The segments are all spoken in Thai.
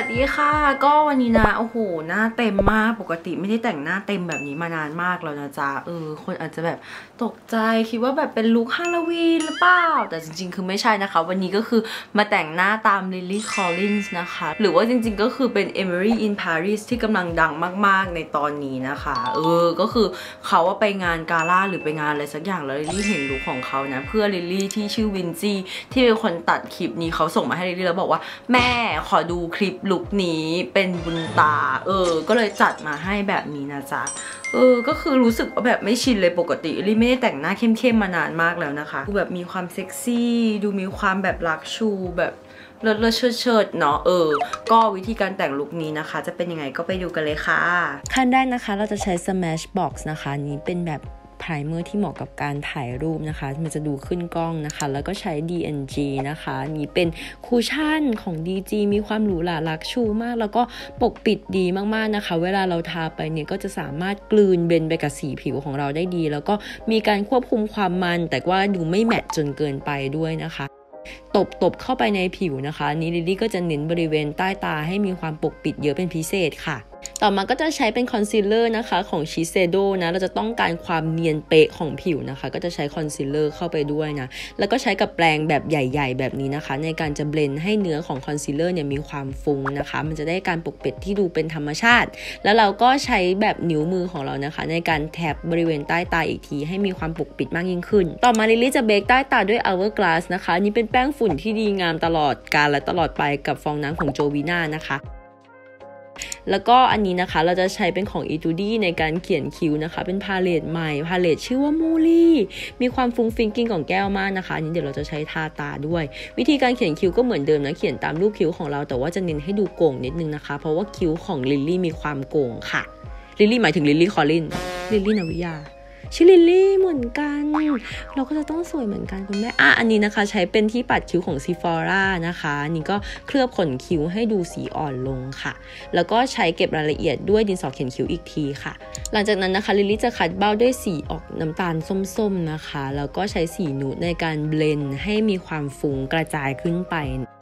วัสดีค่ะก็วันนี้นะโอ้โหหน้าเต็มมากปกติไม่ได้แต่งหน้าเต็มแบบนี้มานานมากแล้วนะจ๊ะคนอาจจะแบบตกใจคิดว่าแบบเป็นลุคฮาโลวีนหรือเปล่าแต่จริงๆคือไม่ใช่นะคะวันนี้ก็คือมาแต่งหน้าตาม Lily Collins นะคะหรือว่าจริงๆก็คือเป็น Emily in Paris ที่กำลังดังมากๆในตอนนี้นะคะก็คือเขาว่าไปงานกาล่าหรือไปงานอะไรสักอย่างแล้ว Lily เห็นลุคของเขานะเพื่อ Lily ที่ชื่อวินจี้ที่เป็นคนตัดคลิปนี้เขาส่งมาให้ Lily แล้วบอกว่าแม่ขอดูคลิปลุคนี้เป็นบุญตาก็เลยจัดมาให้แบบนี้นะจ๊ะก็คือรู้สึกว่าแบบไม่ชินเลยปกติลี่ไม่ได้แต่งหน้าเข้มๆมานานมากแล้วนะคะดูแบบมีความเซ็กซี่ดูมีความแบบลักชูแบบเลิศเชิดเนาะก็วิธีการแต่งลุคนี้นะคะจะเป็นยังไงก็ไปดูกันเลยค่ะขั้นแรกนะคะเราจะใช้ Smashbox นะคะนี้เป็นแบบไพรเมอร์ที่เหมาะกับการถ่ายรูปนะคะมันจะดูขึ้นกล้องนะคะแล้วก็ใช้ DNG นะคะนี่เป็นคูชั่นของ DG มีความหรูหราลักชูมากแล้วก็ปกปิดดีมากๆนะคะเวลาเราทาไปเนี่ยก็จะสามารถกลืนเบนไปกับสีผิวของเราได้ดีแล้วก็มีการควบคุมความมันแต่ว่าดูไม่แมตต์จนเกินไปด้วยนะคะตบเข้าไปในผิวนะคะนี้ลิลลี่ก็จะเน้นบริเวณใต้ตาให้มีความปกปิดเยอะเป็นพิเศษค่ะต่อมาก็จะใช้เป็นคอนซีลเลอร์นะคะของชิเซโดนะเราจะต้องการความเนียนเป๊ะของผิวนะคะก็จะใช้คอนซีลเลอร์เข้าไปด้วยนะแล้วก็ใช้กับแปรงแบบใหญ่ๆแบบนี้นะคะในการจะเบลนด์ให้เนื้อของคอนซีลเลอร์เนี่ยมีความฟุ้งนะคะมันจะได้การปกปิดที่ดูเป็นธรรมชาติแล้วเราก็ใช้แบบนิ้วมือของเรานะคะในการแทบบริเวณใต้ตาอีกทีให้มีความปกปิดมากยิ่งขึ้นต่อมาลิลลี่จะเบคใต้ตาด้วย Hourglass นะคะนี่เป็นแป้งฝุ่นที่ดีงามตลอดกาลและตลอดไปกับฟองน้ำของโจวีน่านะคะแล้วก็อันนี้นะคะเราจะใช้เป็นของ Etude ในการเขียนคิ้วนะคะเป็นพาเลตใหม่พาเลตชื่อว่ามูลี่มีความฟุ้งฟิ้งกิ้งของแก้วมากนะคะอันนี้เดี๋ยวเราจะใช้ทาตาด้วยวิธีการเขียนคิ้วก็เหมือนเดิมนะเขียนตามรูปคิ้วของเราแต่ว่าจะเน้นให้ดูโก่งนิดนึงนะคะเพราะว่าคิ้วของลิลลี่มีความโก่งค่ะลิลลี่หมายถึงลิลลี่คอลลินลิลลี่นวิยาชื่อลิลลี่เหมือนกันเราก็จะต้องสวยเหมือนกันคุณแม่อันนี้นะคะใช้เป็นที่ปัดคิ้วของ Sephora นะคะนี่ก็เคลือบขนคิ้วให้ดูสีอ่อนลงค่ะแล้วก็ใช้เก็บรายละเอียดด้วยดินสอเขียนคิ้วอีกทีค่ะหลังจากนั้นนะคะลิลลี่จะคัดเบ้าด้วยสีออกน้ำตาลส้มๆนะคะแล้วก็ใช้สีนูดในการเบลนด์ให้มีความฟุ้งกระจายขึ้นไป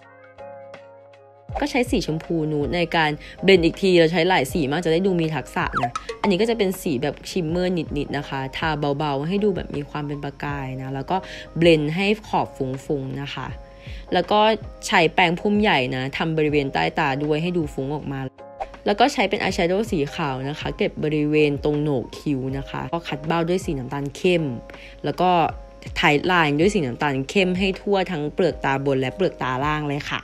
ก็ใช้สีชมพูนูดในการเบลนด์อีกทีเราใช้หลายสีมากจะได้ดูมีทักษะนะอันนี้ก็จะเป็นสีแบบชิมเมอร์นิดๆนะคะทาเบาๆให้ดูแบบมีความเป็นประกายนะแล้วก็เบลนด์ให้ขอบฟุ้งๆนะคะแล้วก็ใช้แปรงพุ่มใหญ่นะทำบริเวณใต้ตาด้วยให้ดูฟุ้งออกมาแล้วก็ใช้เป็นอายแชโดว์สีขาวนะคะเก็บบริเวณตรงโหนกคิ้วนะคะก็คัดเบ้าด้วยสีน้ำตาลเข้มแล้วก็ไทป์ไลน์ด้วยสีน้ำตาลเข้มให้ทั่วทั้งเปลือกตาบนและเปลือกตาล่างเลยค่ะ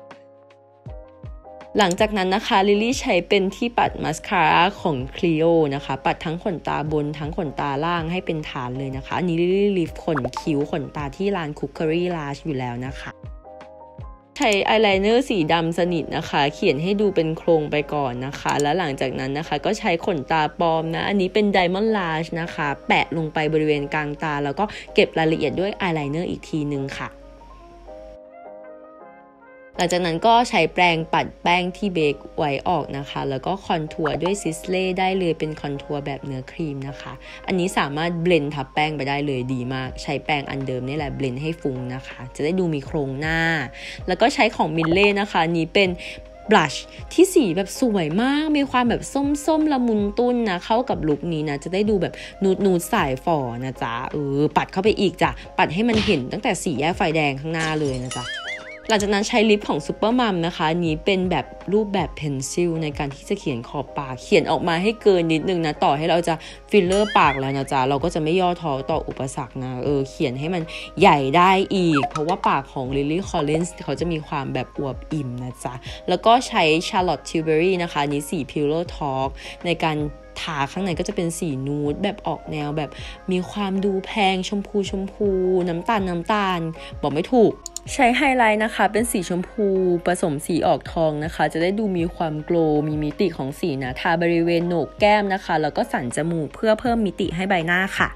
หลังจากนั้นนะคะลิลลี่ใช้เป็นที่ปัดมัสคาร่าของ Clio นะคะปัดทั้งขนตาบนทั้งขนตาล่างให้เป็นฐานเลยนะคะอันนี้ลิลลี่ลิฟต์ขนคิ้วขนตาที่ร้าน Cookery Lush อยู่แล้วนะคะใช้อายไลเนอร์สีดำสนิทนะคะเขียนให้ดูเป็นโครงไปก่อนนะคะแล้วหลังจากนั้นนะคะก็ใช้ขนตาปลอมนะอันนี้เป็น Diamond Lash นะคะแปะลงไปบริเวณกลางตาแล้วก็เก็บรายละเอียดด้วยอายไลเนอร์อีกทีนึงค่ะหลังจากนั้นก็ใช้แปรงปัดแป้งที่เบคไว้ออกนะคะแล้วก็คอนทัวร์ด้วยซิสเล่ได้เลยเป็นคอนทัวร์แบบเนื้อครีมนะคะอันนี้สามารถเบลนด์ทับแป้งไปได้เลยดีมากใช้แปรงอันเดิมนี่แหละเบลนด์ให้ฟุ้งนะคะจะได้ดูมีโครงหน้าแล้วก็ใช้ของมิลเล่นะคะนี้เป็นบลัชที่สีแบบสวยมากมีความแบบส้มๆละมุนตุ้นนะเข้ากับลุคนี้นะจะได้ดูแบบนูดสายฝ่อนะจ๊ะปัดเข้าไปอีกจ้ะปัดให้มันเห็นตั้งแต่สี่แยกไฟแดงข้างหน้าเลยนะจ๊ะหลังจากนั้นใช้ลิปของซูเปอร์มัมนะคะนี้เป็นแบบรูปแบบเพนซิลในการที่จะเขียนขอบปากเขียนออกมาให้เกินนิดนึงนะต่อให้เราจะฟิลเลอร์ปากแล้วนะจ๊ะเราก็จะไม่ย่อท้อต่ออุปสรรคนะเขียนให้มันใหญ่ได้อีกเพราะว่าปากของ Lily Collins เขาจะมีความแบบอวบอิ่มนะจ๊ะแล้วก็ใช้ Charlotte Tilbury นะคะนี้สี Pillow Talk ในการทาข้างในก็จะเป็นสีนูดแบบออกแนวแบบมีความดูแพงชมพูน้ำตาลบอกไม่ถูกใช้ไฮไลท์นะคะเป็นสีชมพูผสมสีออกทองนะคะจะได้ดูมีความโกลว์มีมิติของสีนะทาบริเวณโหนกแก้มนะคะแล้วก็สันจมูกเพื่อเพิ่มมิติให้ใบหน้าค่ะ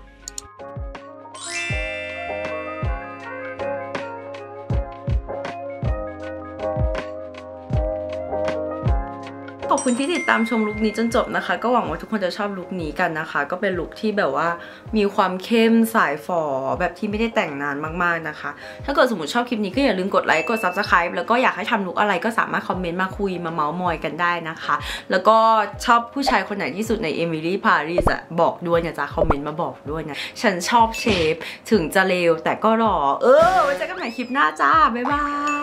ขอบคุณที่ติดตามชมลุคนี้จนจบนะคะก็หวังว่าทุกคนจะชอบลุคนี้กันนะคะก็เป็นลุคที่แบบว่ามีความเข้มสายฝ่อแบบที่ไม่ได้แต่งนานมากๆนะคะถ้าเกิดสมมติชอบคลิปนี้ก็อย่าลืมกดไลค์กด Subscribe แล้วก็อยากให้ทำลุคอะไรก็สามารถคอมเมนต์มาคุยมาเมาส์มอยกันได้นะคะแล้วก็ชอบผู้ชายคนไหนที่สุดใน Emily Paris อะบอกด้วยนะจ๊ะคอมเมนต์มาบอกด้วยนะฉันชอบเชฟถึงจะเลวแต่ก็หล่อไว้เจอกันใหม่คลิปหน้าจ้าบ๊ายบาย